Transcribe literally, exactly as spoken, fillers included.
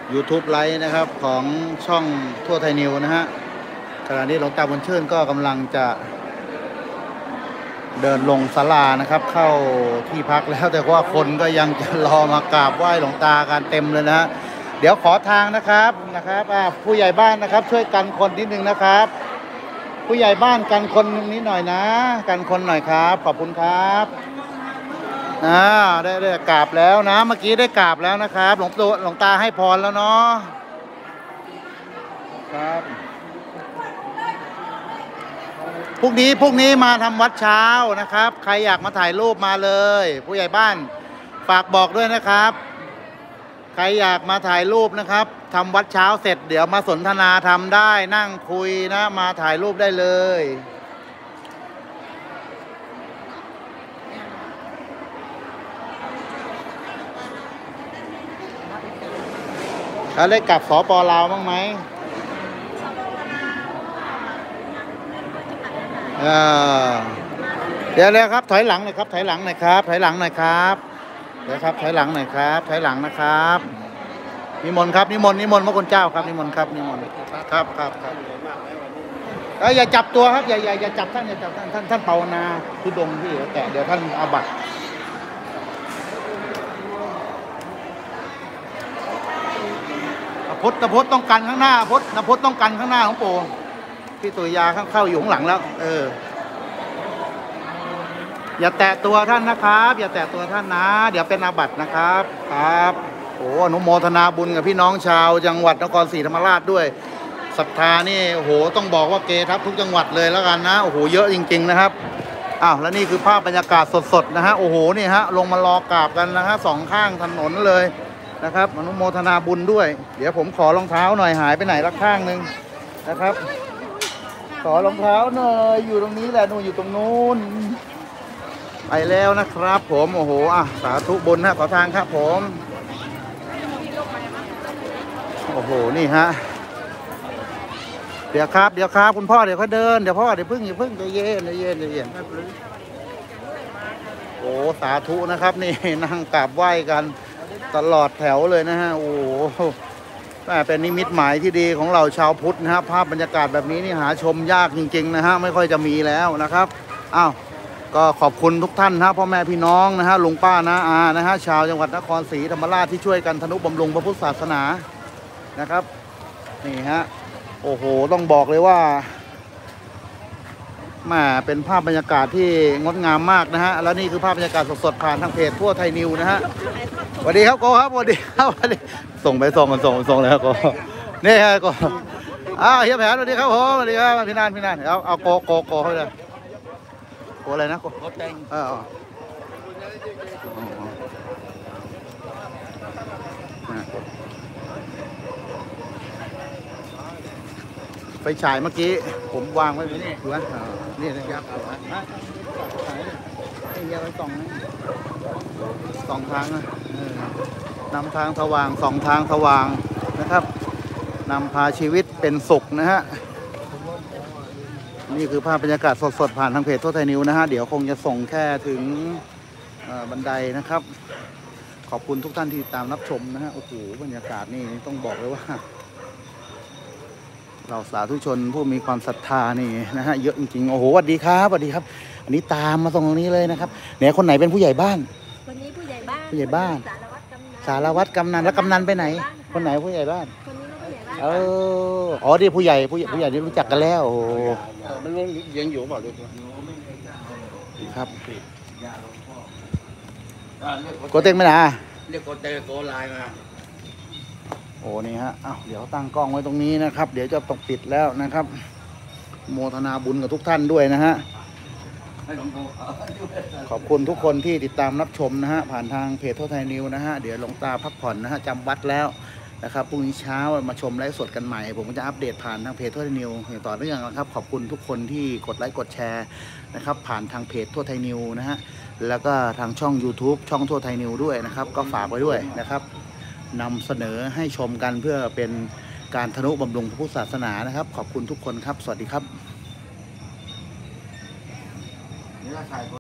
YouTube ไลฟ์นะครับของช่องทั่วไทยนิวนะฮะขณะนี้หลวงตาบุญชื่นก็กำลังจะเดินลงศาลานะครับเข้าที่พักแล้วแต่ว่าคนก็ยังจะรอมากราบไหว้หลวงตากันเต็มเลยนะฮะเดี๋ยวขอทางนะครับนะครับผู้ใหญ่บ้านนะครับช่วยกันคนนิดนึงนะครับผู้ใหญ่บ้านกันคนนิดหน่อยนะกันคนหน่อยครับขอบคุณครับอ่าได้ได้กราบแล้วนะเมื่อกี้ได้กราบแล้วนะครับหลวงตาหลวงตาให้พรแล้วเนาะครับพรุ่งนี้พรุ่งนี้มาทำวัดเช้านะครับใครอยากมาถ่ายรูปมาเลยผู้ใหญ่บ้านฝากบอกด้วยนะครับใครอยากมาถ่ายรูปนะครับทำวัดเช้าเสร็จเดี๋ยวมาสนทนาทำได้นั่งคุยนะมาถ่ายรูปได้เลยแล้วได้กลับสปลาวบ้างไหมเออเดี๋ยวเลยครับถอยหลังหน่อยครับถอยหลังหน่อยครับถอยหลังหน่อยครับเดี๋ยวครับถอยหลังหน่อยครับถอยหลังนะครับนิมนต์ครับนิมนต์นิมนต์พระคุณเจ้าครับนิมนต์ครับนิมนต์ครับครับครับเอออย่าจับตัวครับอย่าอย่าอย่าจับท่านอย่าจับท่านท่านท่านภาวนาทุดงที่แต่เดี๋ยวท่านอาบัติพุทธพุทธต้องกันข้างหน้าพุทธนพุทธต้องกันข้างหน้าของปู่พี่ตุยาข้างเข้าอยู่ข้างหลังแล้วเอออย่าแตะตัวท่านนะครับอย่าแตะตัวท่านนะเดี๋ยวเป็นอาบัตินะครับครับโอ้อนุโมทนาบุญกับพี่น้องชาวจังหวัดนครศรีธรรมราชด้วยศรัทธานี่โอ้โหต้องบอกว่าเกทับทุกจังหวัดเลยแล้วกันนะโอ้โหเยอะจริงๆนะครับอ้าวแล้วนี่คือภาพบรรยากาศสดๆนะฮะโอ้โหนี่ฮะลงมารอกราบกันนะฮะสองข้างถนนเลยนะครับอนุโมทนาบุญด้วยเดี๋ยวผมขอรองเท้าหน่อยหายไปไหนละข้างหนึ่งนะครับขอรองเท้าหน่อยอยู่ตรงนี้แหละหนูอยู่ตรงนู้นไปแล้วนะครับผมโอ้โหอ่ะสาธุบุญนะขอทางครับผมโอ้โหนี่ฮะเดี๋ยวครับเดี๋ยวครับคุณพ่อเดี๋ยวเขาเดินเดี๋ยวพ่อเดี๋ยวพึ่งอย่าพึ่งใจเย็นใจเย็นใจเย็นโอ้สาธุนะครับนี่นั่งกราบไหว้กันตลอดแถวเลยนะฮะโอ้โหเป็นนิมิตหมายที่ดีของเราชาวพุทธนะฮะภาพบรรยากาศแบบนี้นี่หาชมยากจริงๆนะฮะไม่ค่อยจะมีแล้วนะครับอ้าวก็ขอบคุณทุกท่านนะพ่อแม่พี่น้องนะฮะลุงป้านะอานะฮะชาวจังหวัดนครศรีธรรมราชที่ช่วยกันทนุบำรุงพระพุทธศาสนานะครับนี่ฮะโอ้โหต้องบอกเลยว่าแหมเป็นภาพบรรยากาศที่งดงามมากนะฮะแล้วนี่คือภาพบรรยากาศสดๆผ่านทางเพจทั่วไทยนิวนะฮะสวัสดีครับโกครับสวัสดีครับสวัสดีส่งไปส่งกันส่งส่งเลยครับโกนี่ฮะโกอ้าวเฮียแผนสวัสดีครับผมสวัสดีครับพี่นานพี่นานเอาเอาโกโกโกเข้าไปเลยโกอะไรนะโกโกแตงเออไฟฉายเมื่อกี้ผมวางไว้ไหมนี่ดูนะนี่นะครับนี่ยังไปส่องสองทางนะนำทางสว่างสองทางสว่างนะครับนำพาชีวิตเป็นสุขนะฮะนี่คือภาพบรรยากาศสดๆผ่านทางเพจทั่วไทยนิวนะฮะเดี๋ยวคงจะส่งแค่ถึงบันไดนะครับขอบคุณทุกท่านที่ตามรับชมนะฮะโอ้โหบรรยากาศนี่ต้องบอกเลยว่าเราสาธุชนผู้มีความศรัทธานี่นะฮะเยอะจริงๆโอ้โหสวัสดีครับสวัสดีครับอันนี้ตามมาตรงนี้เลยนะครับเนี่ยคนไหนเป็นผู้ใหญ่บ้านคนนี้ผู้ใหญ่บ้านผู้ใหญ่บ้านสารวัตรกำนันแล้วกำนันไปไหนคนไหนผู้ใหญ่บ้านคนนี้ผู้ใหญ่บ้านเอออ๋อที่ผู้ใหญ่ผู้ใหญ่ผู้ใหญ่ที่รู้จักกันแล้วโอ้มันยังอยู่เปล่าลูกครับโกเต็งไม่นะเรียกโกเตโกไลน์มาโอ้นี่ฮะอ้าวเดี๋ยวตั้งกล้องไว้ตรงนี้นะครับเดี๋ยวจะต้องปิดแล้วนะครับโมทนาบุญกับทุกท่านด้วยนะฮะขอบคุณทุกคนที่ติดตามรับชมนะฮะผ่านทางเพจทั่วไทยนิวนะฮะเดี๋ยวหลวงตาพักผ่อนนะฮะจำวัดแล้วนะครับพรุ่งนี้เช้ามาชมไลฟ์สดกันใหม่ผมก็จะอัปเดตผ่านทางเพจทั่วไทยนิวอย่างต่อเนื่องนะครับขอบคุณทุกคนที่กดไลค์กดแชร์นะครับผ่านทางเพจทั่วไทยนิวนะฮะแล้วก็ทางช่อง YouTube ช่องทั่วไทยนิวด้วยนะครับก็ฝากไว้ด้วยนะครับนำเสนอให้ชมกันเพื่อเป็นการทนุบำรุงพระพุทธศาสนานะครับขอบคุณทุกคนครับสวัสดีครับ